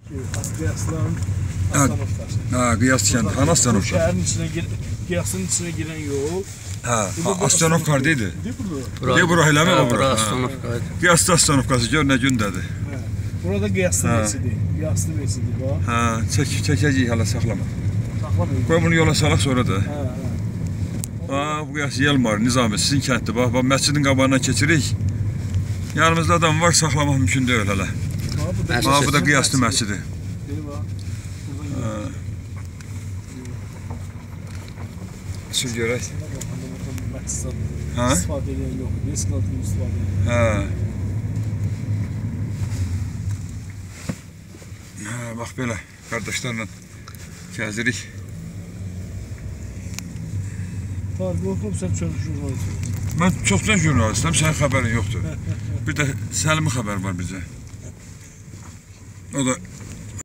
Qiyasların Astanovkası. Qiyas kəndi. Hanı Astanovka? Şəhərin içinə, Qiyasın içinə girən yol. Astanovka haradaydı? Bura eləmi o bura? Astanovkaydı. Qiyasda Astanovkası gör nə gündədir. Burada Qiyaslı mesidir. Qiyaslı mesidir bax. Çəkəcəyik hələ saxlama. Saxlamayın. Qoy bunu yola salaq sonra da. Bu Qiyas Yelmar, Nizami, sizin kənddir. Bax, məscidin qabağından keçirik. Yanımızda adam var, saxlamaq mümkün deyil hələ. Bu da Qiyaslı məscidi. Sür görək. İstifadə edən yox. Risk altında istifadə edən. Bax belə, qardaşlarla gəzirik. Tarık oxub, sən çox jurnalist. Mən çoxdan jurnalistəm, sənin xəbərin yoxdur. Bir də Səlimin xəbəri var bizə. O da